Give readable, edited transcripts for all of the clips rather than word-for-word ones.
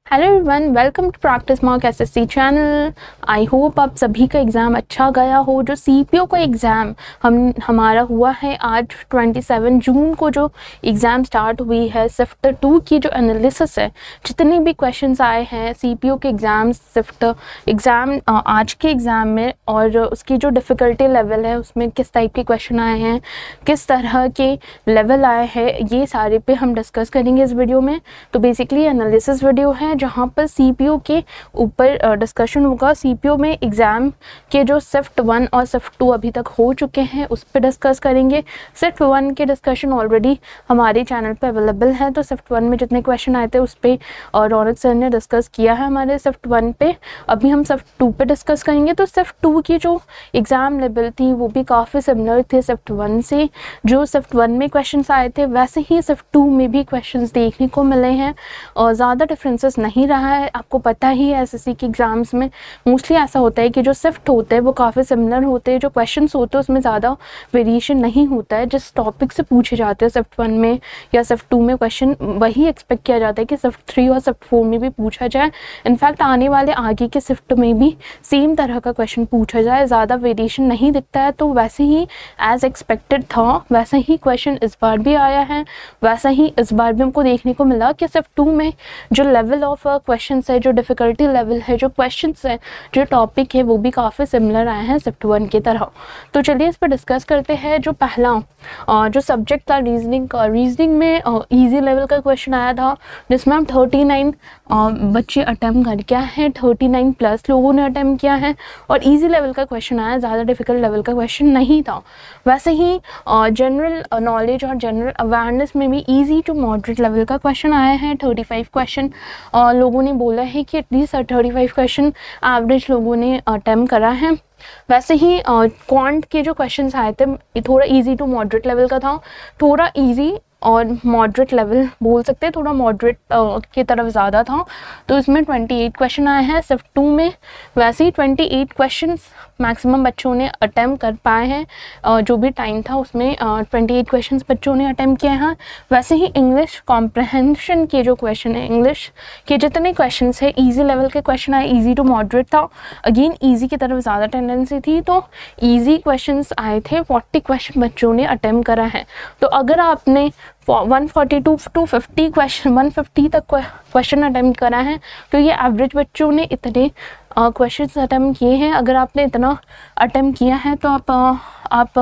Hello everyone, welcome to practice mock SSC channel. I hope आप सभी का exam अच्छा गया हो। जो सीपीओ का एग्ज़ाम हमारा हुआ है आज 27 जून को जो एग्ज़ाम स्टार्ट हुई है, सिफ्ट 2 की जो एनालिसिस है, जितने भी क्वेश्चंस आए हैं सीपीओ के एग्ज़ाम सिफ्ट एग्ज़ाम आज के एग्ज़ाम में, और उसकी जो डिफ़िकल्टी लेवल है उसमें किस टाइप के क्वेश्चन आए हैं, किस तरह के लेवल आए हैं, ये सारे पे हम डिस्कस करेंगे इस वीडियो में। तो बेसिकली एनालिसिस वीडियो है जहाँ पर सीपीओ के ऊपर डिस्कशन होगा। सीपीओ में एग्ज़ाम के जो सिफ्ट 1 और सिफ्ट 2 अभी तक हो चुके हैं उस पर डिस्कस करेंगे। सिफ्ट 1 के डिस्कशन ऑलरेडी हमारे चैनल पे अवेलेबल है, तो सिफ्ट 1 में जितने क्वेश्चन आए थे उस पर रौनक सर ने डिस्कस किया है हमारे सिफ्ट 1 पे। अभी हम सिफ्ट 2 पे डिस्कस करेंगे। तो सिफ्ट 2 की जो एग्ज़ाम लेवल थी वो भी काफ़ी सिमिलर थे सिफ्ट 1 से। जो सिफ्ट 1 में क्वेश्चन आए थे वैसे ही सिफ्ट 2 में भी क्वेश्चन देखने को मिले हैं, और ज़्यादा डिफरेंसेस नहीं रहा है। आपको पता ही है एसएससी के एग्ज़ाम्स में मोस्टली ऐसा होता है कि जो सिफ्ट होते हैं वो काफ़ी सिमिलर होते हैं, जो क्वेश्चंस होते हैं उसमें ज़्यादा वेरिएशन नहीं होता है। जिस टॉपिक से पूछे जाते हैं सिफ्ट 1 में या सिफ्ट 2 में क्वेश्चन, वही एक्सपेक्ट किया जाता है कि सिफ्ट 3 और सिफ्ट 4 में भी पूछा जाए। इनफैक्ट आने वाले आगे के सिफ्ट में भी सेम तरह का क्वेश्चन पूछा जाए, ज़्यादा वेरिएशन नहीं दिखता है। तो वैसे ही एज एक्सपेक्टेड था वैसा ही क्वेश्चन इस बार भी आया है, वैसा ही इस बार भी हमको देखने को मिला कि सिफ्ट 2 में जो लेवल ऑफ क्वेश्चंस है, जो डिफ़िकल्टी लेवल है, जो क्वेश्चंस है, जो टॉपिक है, वो भी काफ़ी सिमिलर आए हैं सिफ्ट 1 की तरह। तो चलिए इस पर डिस्कस करते हैं। जो पहला जो सब्जेक्ट था रीजनिंग का, रीजनिंग में इजी लेवल का क्वेश्चन आया था जिसमें हम 39 बच्चे अटैम्प्ट करके आए हैं, 39 प्लस लोगों ने अटैम्प्ट किया है, और इजी लेवल का क्वेश्चन आया, ज़्यादा डिफ़िकल्ट लेवल का क्वेश्चन नहीं था। वैसे ही जनरल नॉलेज और जनरल अवेयरनेस में भी ईजी टू मॉडरेट लेवल का क्वेश्चन आया है। 35 क्वेश्चन लोगों ने बोला है कि एटलीस्ट 35 क्वेश्चन एवरेज लोगों ने अटैम्प्ट करा है। वैसे ही क्वांट के जो क्वेश्चंस आए थे ये थोड़ा इजी टू मॉडरेट लेवल का था, थोड़ा इजी और मॉडरेट लेवल बोल सकते हैं, थोड़ा मॉडरेट की तरफ ज़्यादा था। तो इसमें 28 क्वेश्चन आए हैं सिफ्ट 2 में। वैसे ही 28 क्वेश्चंस मैक्सिमम बच्चों ने अटैम्प्ट कर पाए हैं, जो भी टाइम था उसमें 28 क्वेश्चंस बच्चों ने अटैम्प्ट किए हैं। वैसे ही इंग्लिश कॉम्प्रहेंशन के जो क्वेश्चन है, इंग्लिश के जितने क्वेश्चंस है ईजी लेवल के क्वेश्चन आए, ईजी टू मॉडरेट था। अगेन ईजी की तरफ ज़्यादा टेंडेंसी थी, तो ईजी क्वेश्चंस आए थे। 40 क्वेश्चन बच्चों ने अटैम्प्ट करा है। तो अगर आपने 142 टू 50 क्वेश्चन 150 तक क्वेश्चन अटैम्प्ट करा है तो ये एवरेज बच्चों ने इतने क्वेश्चंस अटैम्प्ट किए हैं। अगर आपने इतना अटैम्प्ट किया है तो आप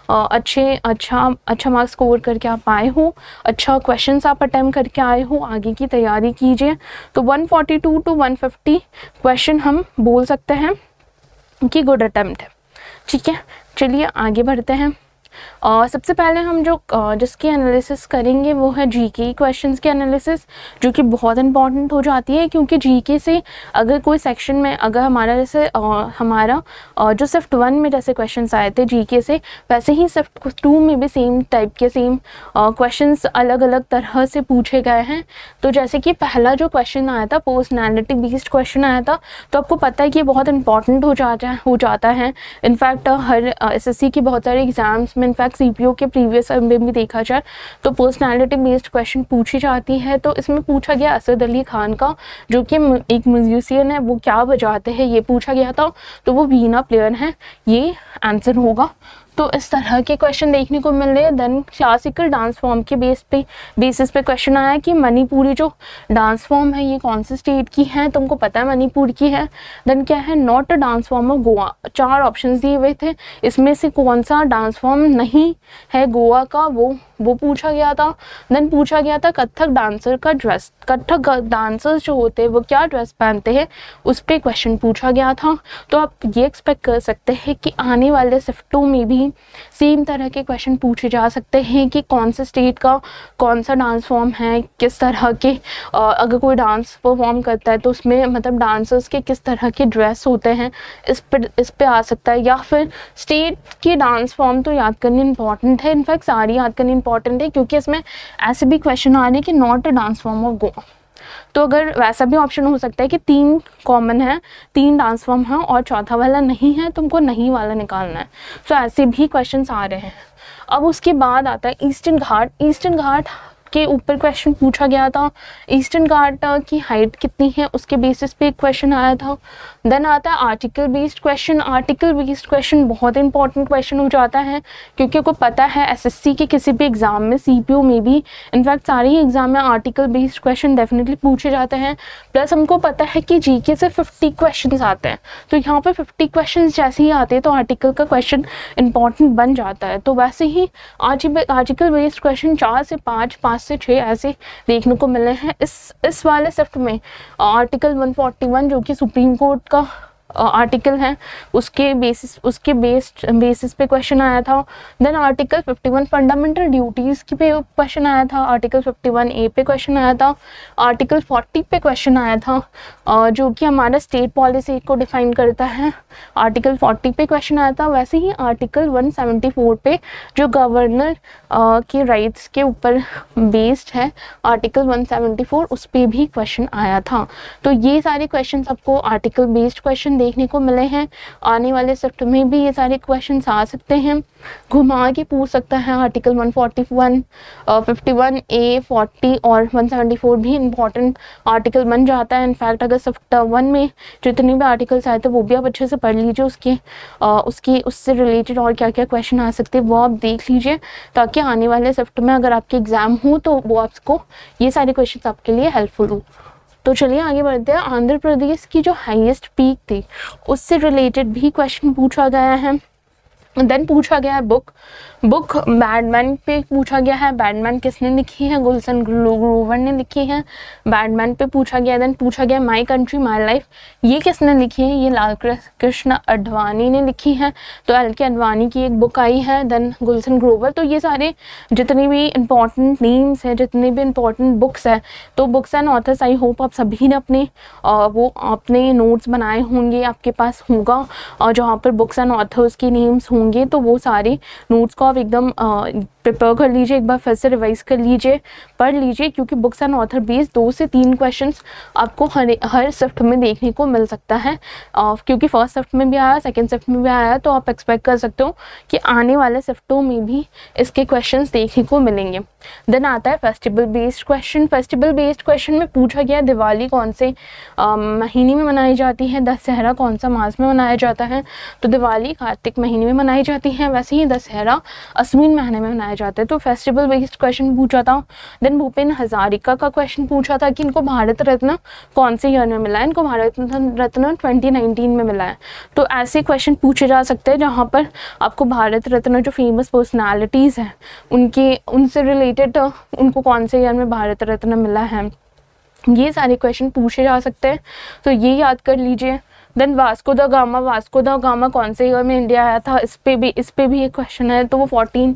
अच्छा मार्क्स स्कोर करके आप आए हो, अच्छा क्वेश्चंस आप अटैम्प्ट करके आए हो, आगे की तैयारी कीजिए। तो 142 टू 150 क्वेश्चन हम बोल सकते हैं कि गुड अटैम्प्ट है। ठीक है, चलिए आगे बढ़ते हैं। सबसे पहले हम जिसकी एनालिसिस करेंगे वो है जीके क्वेश्चंस की एनालिसिस, जो कि बहुत इंपॉर्टेंट हो जाती है, क्योंकि जीके से अगर कोई सेक्शन में अगर हमारा जैसे हमारा जो सिफ्ट 1 में जैसे क्वेश्चंस आए थे जीके से, वैसे ही सिफ्ट 2 में भी सेम टाइप के सेम क्वेश्चंस अलग अलग तरह से पूछे गए हैं। तो जैसे कि पहला जो क्वेश्चन आया था पर्सनैलिटी बेस्ड क्वेश्चन आया था, तो आपको पता है कि बहुत इंपॉर्टेंट हो जाता है। इनफैक्ट हर एसएससी की बहुत सारे एग्जाम्स में, इनफैक्ट सीपीओ के प्रीवियस में भी देखा जाए तो पर्सनालिटी बेस्ड क्वेश्चन पूछी जाती है। तो इसमें पूछा गया असद अली खान का, जो कि एक म्यूजिशियन है, वो क्या बजाते हैं ये पूछा गया था। तो वो वीणा प्लेयर है, ये आंसर होगा। तो इस तरह के क्वेश्चन देखने को मिल रहे हैं। देन क्लासिकल डांस फॉर्म के बेसिस पे क्वेश्चन आया कि मणिपुरी जो डांस फॉर्म है ये कौन से स्टेट की है, तुमको पता है मणिपुर की है। देन क्या है, not a dance form of Goa. 4 options दिए हुए थे, इसमें से कौन सा डांस फॉर्म नहीं है गोवा का, वो पूछा गया था। देन पूछा गया था कथक डांसर का ड्रेस, कथक डांसर्स जो होते हैं वो क्या ड्रेस पहनते हैं, उस पर क्वेश्चन पूछा गया था। तो आप ये एक्सपेक्ट कर सकते हैं कि आने वाले सिफ्ट 2 में भी सेम तरह के क्वेश्चन पूछे जा सकते हैं कि कौन से स्टेट का कौन सा डांस फॉर्म है, किस तरह के अगर कोई डांस परफॉर्म करता है तो उसमें मतलब डांसर्स के किस तरह के ड्रेस होते हैं, इस पे आ सकता है। या फिर स्टेट की डांस फॉर्म तो याद करनी इंपॉर्टेंट है, इनफैक्ट सारी याद करनी इंपॉर्टेंट है, क्योंकि इसमें ऐसे भी क्वेश्चन आ रहे हैं कि not a dance form of Goa. तो अगर वैसा भी ऑप्शन हो सकता है कि 3 कॉमन है, 3 डांस फॉर्म है और चौथा वाला नहीं है, तुमको नहीं वाला निकालना है। तो ऐसे भी क्वेश्चंस आ रहे हैं। अब उसके बाद आता है ईस्टर्न घाट। ईस्टर्न घाट उसके ऊपर क्वेश्चन पूछा गया था। ईस्टर्न घाट की हाइट कितनी है उसके बेसिस पे एक क्वेश्चन आया था। देन आता है article based question. Article based question बहुत इंपॉर्टेंट क्वेश्चन हो जाता है, क्योंकि आपको पता है एसएससी के किसी भी एग्जाम में, सीपीओ में भी, इनफैक्ट सारे ही एग्जाम में आर्टिकल बेस्ड क्वेश्चन डेफिनेटली पूछे जाते हैं। प्लस हमको पता है कि जीके से 50 क्वेश्चन आते हैं, तो यहाँ पे 50 क्वेश्चन जैसे ही आते हैं तो आर्टिकल का क्वेश्चन इंपॉर्टेंट बन जाता है। तो वैसे ही आर्टिकल बेस्ड क्वेश्चन 4 से 5, 5 से 6 ऐसे देखने को मिले हैं इस वाले शिफ्ट में। आर्टिकल 141 जो कि सुप्रीम कोर्ट का आर्टिकल है, उसके बेसिस पे क्वेश्चन आया था। देन आर्टिकल 51 फंडामेंटल ड्यूटीज़ की पे क्वेश्चन आया था। आर्टिकल 51A पे क्वेश्चन आया था। आर्टिकल 40 पे क्वेश्चन आया था, जो कि हमारा स्टेट पॉलिसी को डिफाइन करता है। आर्टिकल 40 पे क्वेश्चन आया था। वैसे ही आर्टिकल 174 पे जो गवर्नर के राइट्स के ऊपर बेस्ड है, आर्टिकल 174, उस पर भी क्वेश्चन आया था। तो ये सारे क्वेश्चन आपको आर्टिकल बेस्ड क्वेश्चन देखने को मिले हैं। आने वाले शिफ्ट में भी ये सारे क्वेश्चंस आ सकते हैं, घुमा के पूछ सकता है। आर्टिकल 141, 51A, 40 और 174 भी इंपॉर्टेंट आर्टिकल बन जाता है। इनफैक्ट अगर शिफ्ट 1 में जितने भी आर्टिकल्स आए थे वो भी आप अच्छे से पढ़ लीजिए, उससे रिलेटेड और क्या क्या क्वेश्चन आ सकते हैं वो आप देख लीजिए, ताकि आने वाले शिफ्ट में अगर आपके एग्जाम हो तो वो आपको ये सारे क्वेश्चन आपके लिए हेल्पफुल हो। तो चलिए आगे बढ़ते हैं। आंध्र प्रदेश की जो हाईएस्ट पीक थी उससे रिलेटेड भी क्वेश्चन पूछा गया है। देन पूछा गया है बुक बैडमैन पे पूछा गया है। बैडमैन किसने लिखी है? गुलशन ग्रोवर ने लिखी है। बैडमैन पे पूछा गया। देन पूछा गया माई कंट्री माई लाइफ, ये किसने लिखी है? ये लाल कृष्ण आडवाणी ने लिखी है। तो LK आडवाणी की एक बुक आई है। देन गुलशन ग्रोवर। तो ये सारे जितने भी इंपॉर्टेंट नेम्स हैं, जितने भी इंपॉर्टेंट बुक्स हैं, तो books and authors I hope आप सभी ने अपने नोट्स बनाए होंगे, आपके पास होगा, और जहाँ पर बुक्स एंड ऑथर्स के नेम्स होंगे तो वो सारे नोट्स को आप एकदम प्रिपेयर कर लीजिए, एक बार फिर से रिवाइज कर लीजिए, पढ़ लीजिए, क्योंकि बुक्स एंड ऑथर बेस्ड 2 से 3 क्वेश्चंस आपको हर शिफ्ट में देखने को मिल सकता है। क्योंकि फर्स्ट शिफ्ट में भी आया, सेकंड शिफ्ट में भी आया, तो आप एक्सपेक्ट कर सकते हो कि आने वाले शिफ्टों में भी इसके क्वेश्चंस देखने को मिलेंगे। देन आता है festival based question. Festival based question में पूछा गया दिवाली कौन से महीने में मनाई जाती है, दशहरा कौन सा मास में मनाया जाता है। तो दिवाली कार्तिक महीने में मनाई जाती है, वैसे ही दशहरा अश्विन महीने में मनाया जाता है। तो फेस्टिवल बेस्ड क्वेश्चन पूछा था। देन भूपेन हजारिका का क्वेश्चन पूछा था कि इनको भारत रत्न कौन से ईयर में मिला है? इनको भारत रत्न 2019 में मिला है। तो ऐसे क्वेश्चन पूछे जा सकते हैं जहाँ पर आपको भारत रत्न जो फेमस पर्सनालिटीज़ हैं उनसे रिलेटेड उनको कौन से ईयर में भारत रत्न मिला है, ये सारे क्वेश्चन पूछे जा सकते हैं। तो ये याद कर लीजिए। देन वास्को द गामा कौन से ईयर में इंडिया आया था? इस पे भी एक क्वेश्चन है। तो वो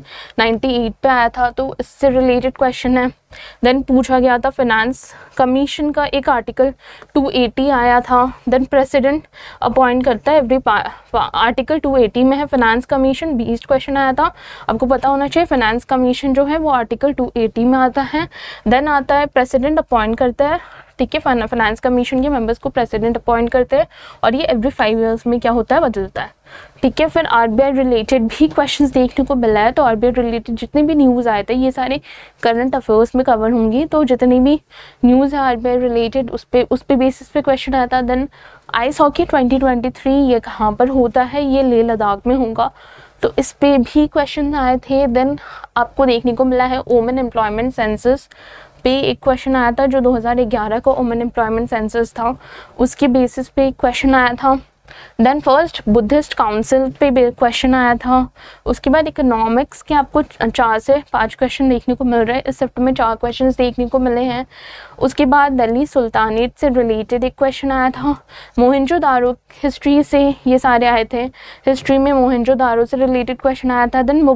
1498 पे आया था, तो इससे रिलेटेड क्वेश्चन है। देन पूछा गया था फाइनेंस कमीशन का एक आर्टिकल 280 आया था। देन प्रेसिडेंट अपॉइंट करता है एवरी आर्टिकल 280 में है फाइनेंस कमीशन बेस्ड क्वेश्चन आया था। आपको पता होना चाहिए फाइनेंस कमीशन जो है वो आर्टिकल 280 में आता है। देन आता है प्रेसिडेंट अपॉइंट करता है, ठीक है, फाइनेंस कमीशन के मेंबर्स को प्रेसिडेंट अपॉइंट करते हैं, और ये एवरी 5 ईयर्स में क्या होता है, बदलता है, ठीक है। फिर RBI रिलेटेड भी क्वेश्चंस देखने को मिला है। तो RBI रिलेटेड जितने भी न्यूज़ आए थे ये सारे करंट अफेयर्स में कवर होंगी। तो जितनी भी न्यूज़ है RBI रिलेटेड उस पे बेसिस पे क्वेश्चन आया था। देन आइस हॉकी 2023 ये कहाँ पर होता है? ये लेह लद्दाख में होगा, तो इस पे भी क्वेश्चन आए थे। देन आपको देखने को मिला है वुमेन एम्प्लॉयमेंट सेंसस पे एक क्वेश्चन आया था, जो 2011 का वुमेन एम्प्लॉयमेंट सेंसस था, उसके बेसिस पे एक क्वेश्चन आया था। देन फर्स्ट बुद्धिस्ट काउंसिल पे क्वेश्चन आया था। उसके बाद इकोनॉमिक्स के आपको 4 से 5 क्वेश्चन देखने को मिल रहे हैं। इस शिफ्ट में 4 क्वेश्चन देखने को मिले हैं। उसके बाद दिल्ली सुल्तानेट से रिलेटेड एक क्वेश्चन आया था। मोहनजोदारो हिस्ट्री से ये सारे आए थे। हिस्ट्री में मोहनजोदारो से रिलेटेड क्वेश्चन आया था। देन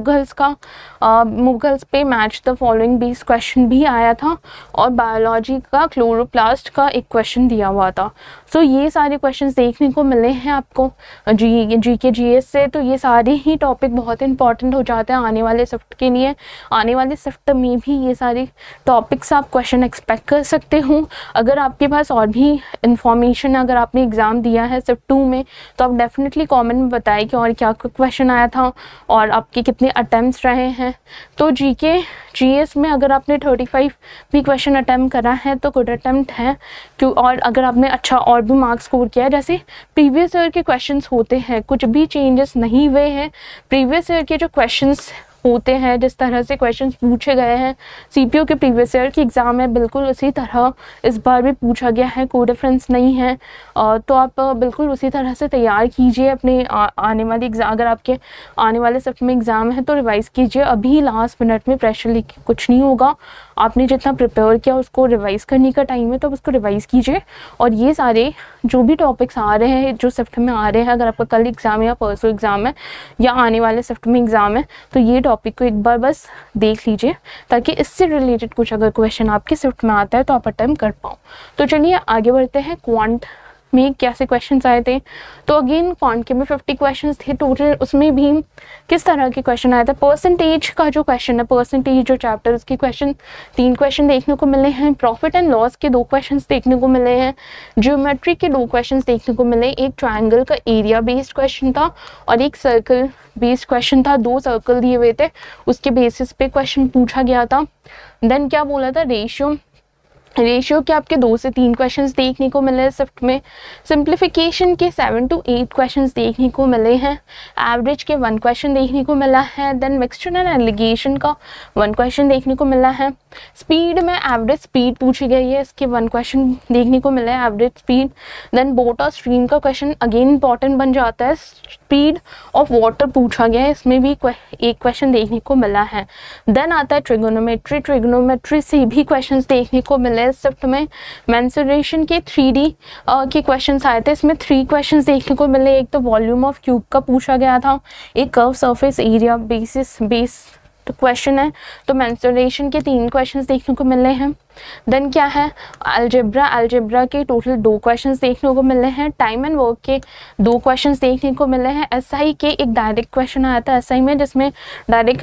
मुगल्स पे match the following based question भी आया था, और बायोलॉजी का क्लोरोप्लास्ट का एक क्वेश्चन दिया हुआ था। सो ये सारे क्वेश्चन देखने को मिले हैं आपको GK GS से। तो ये सारे ही टॉपिक बहुत इंपॉर्टेंट हो जाते हैं आने वाले शिफ्ट के लिए। आने वाले शिफ्ट में भी ये सारे टॉपिक्स आप क्वेश्चन एक्सपेक्ट कर सकते हो। अगर आपके पास और भी इंफॉर्मेशन, अगर आपने एग्ज़ाम दिया है शिफ्ट 2 में, तो आप डेफिनेटली कमेंट में बताएं कि और क्या क्वेश्चन आया था और आपके कितने अटेम्प्ट्स रहे हैं। तो GK जीएस में अगर आपने 35 भी क्वेश्चन अटैम्प्ट करा है तो गुड अटैम्प्ट है क्यों, और अगर आपने अच्छा और भी मार्क्स स्कोर किया है, जैसे प्रीवियस ईयर के क्वेश्चंस होते हैं, कुछ भी चेंजेस नहीं हुए हैं। प्रीवियस ईयर के जो क्वेश्चंस होते हैं, जिस तरह से क्वेश्चंस पूछे गए हैं सीपीओ के प्रीवियस ईयर की एग्ज़ाम में, बिल्कुल उसी तरह इस बार भी पूछा गया है, कोई डिफरेंस नहीं है। तो आप बिल्कुल उसी तरह से तैयार कीजिए अपने आने वाली एग्ज़ाम। अगर आपके आने वाले सप्ताह में एग्ज़ाम है तो रिवाइज़ कीजिए, अभी लास्ट मिनट में प्रेशर लेके कुछ नहीं होगा। आपने जितना प्रिपेयर किया उसको रिवाइज़ करने का टाइम है, तो उसको रिवाइज़ कीजिए। और ये सारे जो भी टॉपिक्स आ रहे हैं, जो शिफ्ट में आ रहे हैं, अगर आपका कल एग्ज़ाम या परसों एग्ज़ाम है या आने वाले शिफ्ट में एग्ज़ाम है, तो ये टॉपिक को एक बार बस देख लीजिए, ताकि इससे रिलेटेड कुछ अगर क्वेश्चन आपके शिफ्ट में आता है तो आप अटेम्प्ट कर पाओ। तो चलिए आगे बढ़ते हैं। क्वांट में कैसे क्वेश्चंस आए थे, तो अगेन क्वांट के में 50 क्वेश्चंस थे टोटल। उसमें भी किस तरह के क्वेश्चन आए थे, परसेंटेज का जो क्वेश्चन है, परसेंटेज जो चैप्टर, उसके क्वेश्चन 3 क्वेश्चन देखने को मिले हैं। प्रॉफिट एंड लॉस के 2 क्वेश्चंस देखने को मिले हैं। ज्योमेट्री के 2 क्वेश्चंस देखने को मिले, एक ट्रायंगल का एरिया बेस्ड क्वेश्चन था और एक सर्कल बेस्ड क्वेश्चन था। 2 सर्कल दिए हुए थे, उसके बेसिस पे क्वेश्चन पूछा गया था। देन क्या बोला था, रेशियो के आपके 2 से 3 क्वेश्चंस देखने को मिले हैं शिफ्ट में। सिंप्लीफिकेशन के 7 to 8 क्वेश्चंस देखने को मिले हैं। एवरेज के 1 क्वेश्चन देखने को मिला है। देन मिक्सचर एंड एलिगेशन का 1 क्वेश्चन देखने को मिला है। स्पीड में एवरेज स्पीड पूछी गई है, इसके 1 क्वेश्चन देखने को मिला है, एवरेज स्पीड। देन बोट और स्ट्रीम का क्वेश्चन अगेन इंपॉर्टेंट बन जाता है, स्पीड ऑफ वाटर पूछा गया है, इसमें भी 1 क्वेश्चन देखने को मिला है। देन आता है ट्रिगोनोमेट्री से भी क्वेश्चन देखने को मिले शिफ्ट में। मेंसुरेशन के 3D के क्वेश्चंस आए थे, इसमें 3 क्वेश्चंस देखने को मिले। एक तो वॉल्यूम ऑफ क्यूब का पूछा गया था, एक curve surface area base question है। तो मेंसुरेशन के 3 क्वेश्चंस देखने को मिले हैं। देन क्या है, अलजेब्रा के टोटल 2 क्वेश्चंस देखने को मिले हैं। टाइम एंड वर्क के 2 क्वेश्चंस देखने को मिले हैं। एसआई के एक डायरेक्ट क्वेश्चन आया था एसआई में, जिसमें डायरेक्ट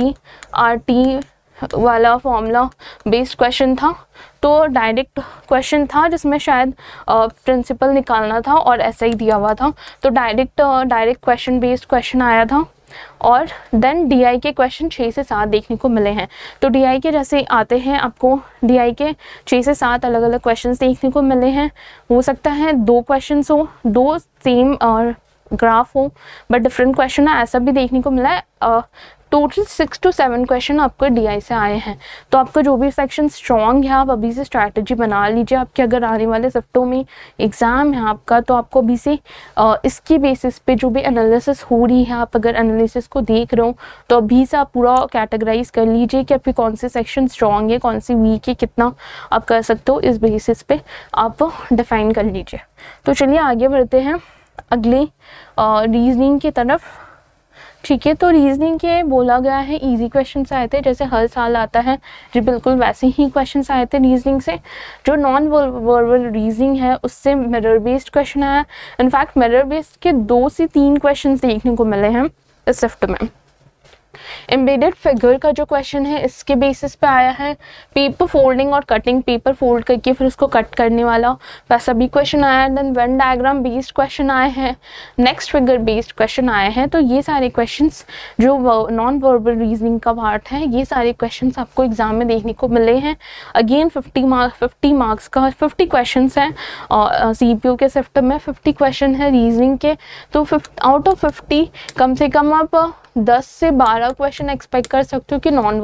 PRT वाला फॉर्मूला बेस्ड क्वेश्चन था। तो डायरेक्ट क्वेश्चन था जिसमें शायद प्रिंसिपल निकालना था और एसआई दिया हुआ था, तो डायरेक्ट क्वेश्चन बेस्ड क्वेश्चन आया था। और देन डीआई के क्वेश्चन 6 से 7 देखने को मिले हैं। तो डीआई के जैसे आते हैं, आपको डीआई के 6 से 7 अलग अलग क्वेश्चंस देखने को मिले हैं। हो सकता है 2 क्वेश्चंस हो, 2 सेम और ग्राफ हो बट डिफरेंट क्वेश्चन है, ऐसा भी देखने को मिला है। टोटल 6 to 7 क्वेश्चन आपको डीआई से आए हैं। तो आपका जो भी सेक्शन स्ट्रॉन्ग है, आप अभी से स्ट्रैटेजी बना लीजिए। आपके अगर आने वाले शिफ्टों में एग्ज़ाम है आपका, तो आपको अभी से इसकी बेसिस पे जो भी एनालिसिस हो रही है, आप अगर एनालिसिस को देख रहे हो तो अभी से आप पूरा कैटेगराइज कर लीजिए कि आपके कौन से सेक्शन स्ट्रॉन्ग है, कौन सी वीक है, कितना आप कर सकते हो, इस बेसिस पे आप डिफाइन कर लीजिए। तो चलिए आगे बढ़ते हैं अगले रीजनिंग की तरफ। ठीक है, तो रीजनिंग के बोला गया है इजी क्वेश्चंस आए थे, जैसे हर साल आता है जी, बिल्कुल वैसे ही क्वेश्चंस आए थे रीजनिंग से। जो नॉन वर्बल रीजनिंग है उससे मिरर बेस्ड क्वेश्चन आया। इनफैक्ट मिरर बेस्ड के 2 से 3 क्वेश्चंस देखने को मिले हैं इस शिफ्ट में। एम्बेडेड फिगर का जो क्वेश्चन है इसके बेसिस पे आया है। पेपर फोल्डिंग और कटिंग, पेपर फोल्ड करके फिर उसको कट करने वाला, वैसा भी क्वेश्चन आया है। Then Venn diagram based question आए हैं, नेक्स्ट फिगर बेस्ड क्वेश्चन आए हैं। तो ये सारे क्वेश्चंस जो नॉन वर्बल रीजनिंग का पार्ट है, ये सारे क्वेश्चंस आपको एग्जाम में देखने को मिले हैं। अगेन 50 मार्क्स का 50 क्वेश्चन हैं और CPO के शिफ्ट में 50 क्वेश्चन है रीजनिंग के। तो आउट ऑफ 50 कम से कम आप 10 से 12 क्वेश्चन एक्सपेक्ट कर सकते हो कि नॉन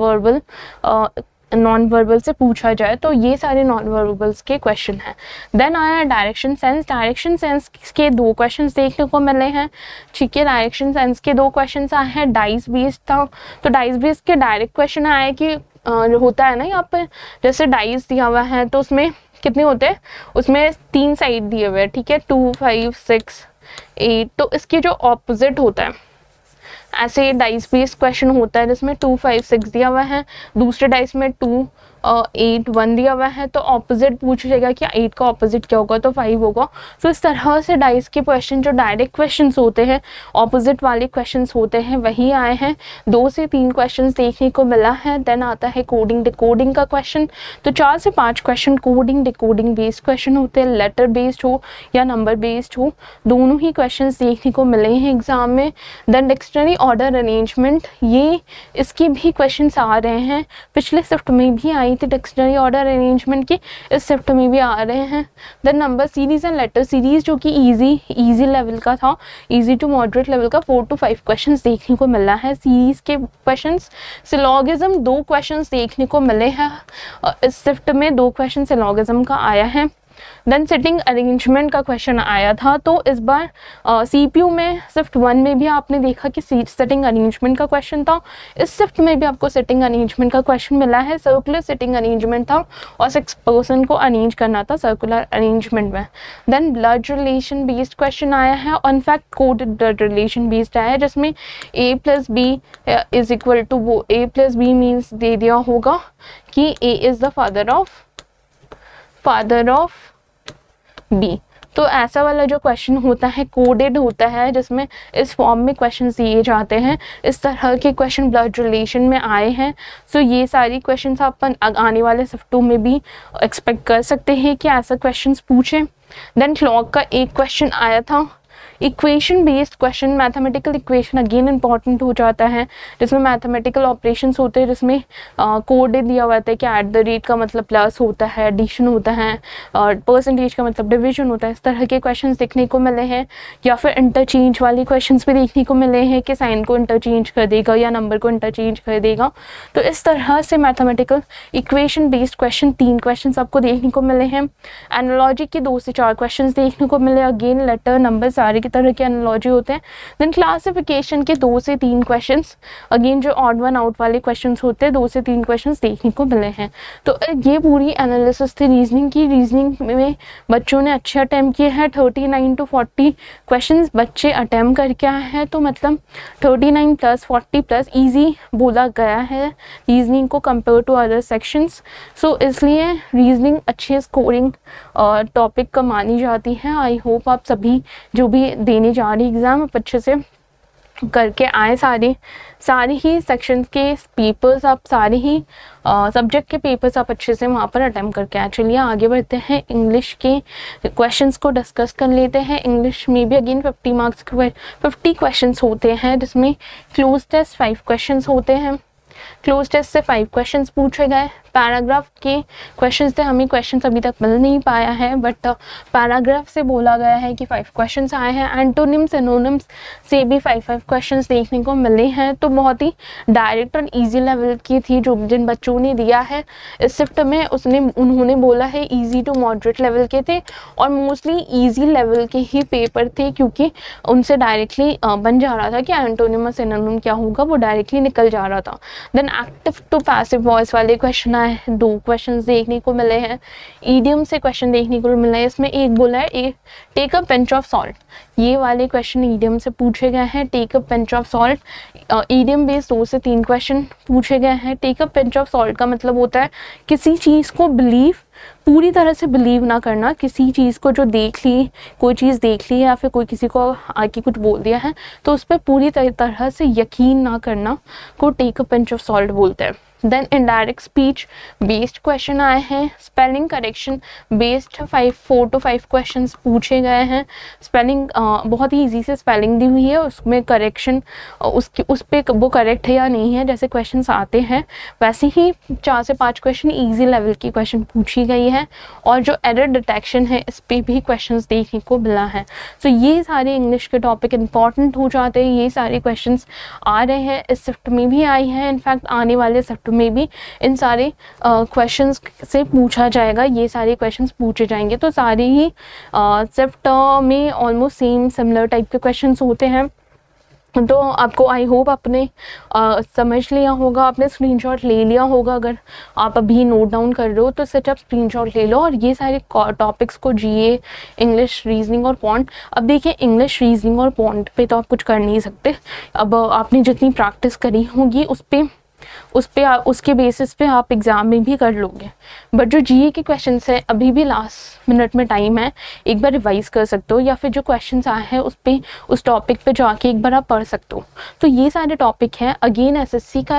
वर्बल से पूछा जाए। तो ये सारे नॉन वर्बल्स के क्वेश्चन हैं। देन आया डायरेक्शन सेंस के 2 क्वेश्चंस देखने को मिले हैं। ठीक है, डायरेक्शन सेंस के 2 क्वेश्चंस आए हैं। डाइस बेस्ड था, तो डाइस बेस्ड के डायरेक्ट क्वेश्चन आए कि होता है ना यहाँ पर, जैसे डाइस दिया हुआ है तो उसमें कितने होते हैं, उसमें 3 साइड दिए हुए हैं। ठीक है, 2, 5, 6, 8, तो इसके जो ऑपोजिट होता है, ऐसे डाइस बेस्ड क्वेश्चन होता है जिसमें 2, 5, 6 दिया हुआ है, दूसरे डाइस में 2 8 1 दिया हुआ है तो ऑपोजिट पूछ लेगा कि 8 का ऑपोजिट क्या होगा, तो 5 होगा। सो इस तरह से डाइस के क्वेश्चन जो डायरेक्ट क्वेश्चंस होते हैं, ऑपोजिट वाले क्वेश्चंस होते हैं, वही आए हैं। 2 से 3 क्वेश्चंस देखने को मिला है। देन आता है कोडिंग डिकोडिंग का क्वेश्चन, तो 4 से 5 question coding decoding based question होते हैं, लेटर बेस्ड हो या नंबर बेस्ड हो, दोनों ही क्वेश्चंस देखने को मिले हैं एग्जाम में। देन डिक्शनरी ऑर्डर अरेंजमेंट, ये इसके भी क्वेश्चंस आ रहे हैं, पिछले शिफ्ट में भी आई थी डिक्शनरी ऑर्डर अरेंजमेंट की, इस शिफ्ट में भी आ रहे हैं। Then number series and letter series, जो कि इजी लेवल का था, इजी टू मॉडरेट लेवल का 4 to 5 क्वेश्चंस देखने को मिला है सीरीज के क्वेश्चंस। सिलॉगिज्म 2 क्वेश्चंस देखने को मिले हैं इस शिफ्ट में, 2 क्वेश्चन सिलॉगिज्म का आया है। देन सिटिंग अरेंजमेंट का क्वेश्चन आया था, तो इस बार सीपीयू में शिफ्ट 1 में भी आपने देखा कि सिटिंग अरेंजमेंट का क्वेश्चन था, इस शिफ्ट में भी आपको सिटिंग अरेंजमेंट का क्वेश्चन मिला है। सर्कुलर सिटिंग अरेंजमेंट था और 6 पर्सन को अरेंज करना था सर्कुलर अरेंजमेंट में। Then blood relation based question आया है और in fact coded blood relation based आया है, जिसमें A+B इज इक्वल टू वो A+B मीन्स दे दिया होगा कि A is the father of B। तो ऐसा वाला जो क्वेश्चन होता है कोडेड होता है, जिसमें इस फॉर्म में क्वेश्चन दिए जाते हैं, इस तरह के क्वेश्चन ब्लड रिलेशन में आए हैं। सो ये सारी क्वेश्चंस अपन आने वाले शिफ्टों में भी एक्सपेक्ट कर सकते हैं कि ऐसा क्वेश्चंस पूछें। देन क्लॉक का एक क्वेश्चन आया था, equation based question, mathematical equation again important हो जाता है, जिसमें मैथमेटिकल ऑपरेशंस होते हैं, जिसमें कोड दिया हुआ है कि एट द रेट का मतलब प्लस होता है, एडिशन होता है, और परसेंटेज का मतलब डिवीजन होता है। इस तरह के क्वेश्चंस देखने को मिले हैं, या फिर इंटरचेंज वाले क्वेश्चंस भी देखने को मिले हैं कि साइन को इंटरचेंज कर देगा या नंबर को इंटरचेंज कर देगा। तो इस तरह से mathematical equation based question 3 question आपको देखने को मिले हैं। एनालॉजी के 2 से 4 क्वेश्चन देखने को मिले, अगेन लेटर नंबर सारे की तरह के एनालॉजी होते हैं। देन क्लासिफिकेशन के 2 से 3 क्वेश्चंस, अगेन जो ऑड वन आउट वाले क्वेश्चंस होते हैं, 2 से 3 क्वेश्चंस देखने को मिले हैं। तो ये पूरी एनालिसिस थी रीजनिंग की। रीजनिंग में बच्चों ने अच्छे अटैम्प्ट किए हैं, 39 to 40 क्वेश्चंस बच्चे अटैम्प्ट करके आए हैं, तो मतलब 39 + 40+ ईजी बोला गया है रीजनिंग को compare to other sections. So इसलिए रीजनिंग अच्छी स्कोरिंग टॉपिक का मानी जाती है। आई होप आप सभी जो भी देने जा रही एग्ज़ाम आप अच्छे से करके आए। सारे ही सेक्शंस के पेपर्स आप सारे ही सब्जेक्ट के पेपर्स आप अच्छे से वहाँ पर अटेम्प्ट करके आए। चलिए आगे बढ़ते हैं, इंग्लिश के क्वेश्चंस को डिस्कस कर लेते हैं। इंग्लिश में भी अगेन 50 मार्क्स के 50 क्वेश्चंस होते हैं, जिसमें क्लोज टेस्ट 5 क्वेश्चंस होते हैं। क्लोज टेस्ट से 5 क्वेश्चंस पूछे गए। पैराग्राफ के क्वेश्चंस थे, हमें क्वेश्चंस अभी तक मिल नहीं पाया है, बट पैराग्राफ से बोला गया है कि 5 क्वेश्चंस आए हैं। एंटोनिम्स एनोनिम्स से भी 5 क्वेश्चंस देखने को मिले हैं। तो बहुत ही डायरेक्ट और इजी लेवल की थी जो जिन बच्चों ने दिया है इस शिफ्ट में, उन्होंने बोला है इजी टू मॉडरेट लेवल के थे, और मोस्टली इजी लेवल के ही पेपर थे, क्योंकि उनसे डायरेक्टली बन जा रहा था कि एंटोनिम और सिनोनिम क्या होगा, वो डायरेक्टली निकल जा रहा था। Then active to passive voice वाले क्वेश्चन 2 क्वेश्चंस देखने को मिले हैं। ईडियम से क्वेश्चन देखने को मिला है, इसमें एक बोला है take a pinch of salt, ये वाले क्वेश्चन ईडियम से पूछे गए हैं। Take a pinch of salt idiom based 2 से 3 क्वेश्चन पूछे गए हैं। Take a pinch of salt का मतलब होता है किसी चीज़ को पूरी तरह से बिलीव ना करना, किसी चीज़ को जो कोई चीज़ देख ली या फिर कोई किसी को आके कुछ बोल दिया है तो उस पर पूरी तरह से यकीन ना करना को take a pinch of salt बोलते हैं। Then indirect speech based question आए हैं। Spelling correction based 4 to 5 questions पूछे गए हैं। स्पेलिंग बहुत ही इजी से स्पेलिंग दी हुई है, उसमें करेक्शन उस पर वो करेक्ट है या नहीं है, जैसे क्वेश्चंस आते हैं वैसे ही 4 से 5 क्वेश्चन इजी लेवल की क्वेश्चन पूछी गई है। और जो एरर डिटेक्शन है इस पर भी क्वेश्चंस देखने को मिला है। तो ये सारे इंग्लिश के टॉपिक इंपॉर्टेंट हो जाते हैं, ये सारे क्वेश्चंस आ रहे हैं, इस शिफ्ट में भी आई हैं, इनफैक्ट आने वाले शिफ्ट में भी इन सारे क्वेश्चंस से पूछा जाएगा, ये सारे क्वेश्चंस पूछे जाएंगे। तो सारे ही शिफ्ट में ऑलमोस्ट सिमिलर टाइप के क्वेश्चंस होते हैं। तो आपको आई होप आपने समझ लिया होगा, आपने स्क्रीनशॉट ले लिया होगा। अगर आप अभी नोट डाउन कर रहे हो तो सेटअप स्क्रीनशॉट ले लो और ये सारे टॉपिक्स को जीए, इंग्लिश, रीजनिंग और पॉइंट। अब देखिए इंग्लिश, रीजनिंग और पॉइंट पे तो आप कुछ कर नहीं सकते, अब आपने जितनी प्रैक्टिस करी होगी उस पर उसके बेसिस पे आप एग्ज़ाम में भी कर लोगे। बट जो जीए के क्वेश्चंस है अभी भी लास्ट मिनट में टाइम है, एक बार रिवाइज़ कर सकते हो, या फिर जो क्वेश्चंस आए हैं उस टॉपिक पे जाके एक बार आप पढ़ सकते हो। तो ये सारे टॉपिक हैं। अगेन एसएससी का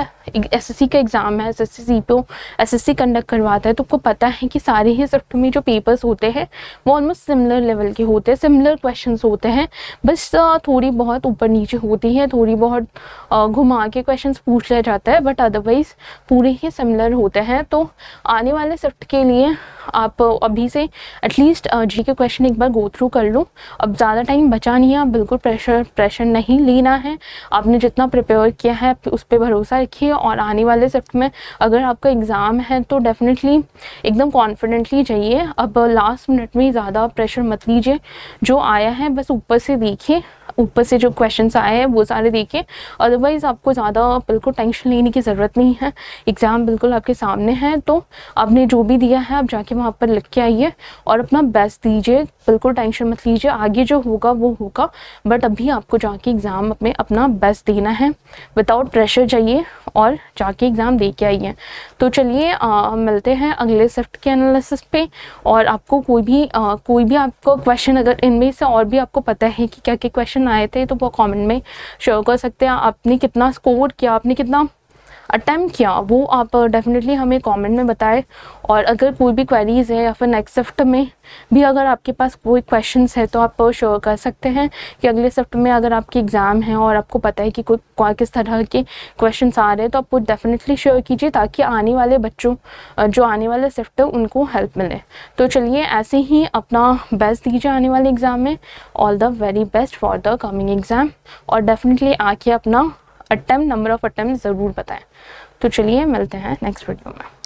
एग्ज़ाम है, एसएससी सीपीओ एसएससी कंडक्ट करवाता है, तो आपको पता है कि सारे ही शिफ्ट में जो पेपर्स होते हैं वो ऑलमोस्ट सिमिलर लेवल के होते हैं, सिमिलर क्वेश्चंस होते हैं, बस थोड़ी बहुत ऊपर नीचे होती है, थोड़ी बहुत घुमा के क्वेश्चंस पूछ लिया जाता है, बट अदरवाइज पूरे ही सिमिलर होते हैं। तो आने वाले शिफ्ट के लिए आप अभी से एटलीस्ट जी के क्वेश्चन एक बार गो थ्रू कर लो। अब ज़्यादा टाइम बचा नहीं है, आप बिल्कुल प्रेशर नहीं लेना है। आपने जितना प्रिपेयर किया है उस पर भरोसा रखिए, और आने वाले शिफ्ट में अगर आपका एग्ज़ाम है तो डेफिनेटली एकदम कॉन्फिडेंटली जाइए। अब लास्ट मिनट में ज़्यादा प्रेशर मत लीजिए, जो आया है बस ऊपर से देखिए, ऊपर से जो क्वेश्चंस आए हैं वो सारे देखिए। अदरवाइज़ आपको ज़्यादा बिल्कुल टेंशन लेने की ज़रूरत नहीं है, एग्ज़ाम बिल्कुल आपके सामने है। तो आपने जो भी दिया है आप जाके वहाँ पर लिख के आइए और अपना बेस्ट दीजिए, बिल्कुल टेंशन मत लीजिए, आगे जो होगा वो होगा, बट अभी आपको जाके एग्ज़ाम में अपना बेस्ट देना है, विदाउट प्रेशर जाइए और जाके एग्ज़ाम दे के आइए। तो चलिए मिलते हैं अगले शिफ्ट के एनालिसिस पे। और आपको कोई भी आपको क्वेश्चन, अगर इनमें से और भी आपको पता है कि क्या क्या क्वेश्चन आए थे, तो वो कमेंट में शेयर कर सकते हैं। आपने कितना स्कोर किया, आपने कितना अटैम्प्ट किया, वो आप डेफिनेटली हमें कमेंट में बताएं। और अगर कोई भी क्वेरीज़ है या फिर नेक्स्ट शिफ्ट में भी अगर आपके पास कोई क्वेश्चंस है तो आप शेयर कर सकते हैं कि अगले शिफ्ट में अगर आपके एग्ज़ाम है और आपको पता है कि कोई किस तरह के क्वेश्चंस आ रहे हैं, तो आप वो डेफिनेटली शेयर कीजिए, ताकि आने वाले बच्चों जो आने वाले शिफ्ट है उनको हेल्प मिले। तो चलिए ऐसे ही अपना बेस्ट दीजिए आने वाले एग्ज़ाम में। All the very best for the coming exam, और डेफिनेटली आके अपना नंबर ऑफ अटेम्प्ट ज़रूर बताएं। तो चलिए मिलते हैं नेक्स्ट वीडियो में।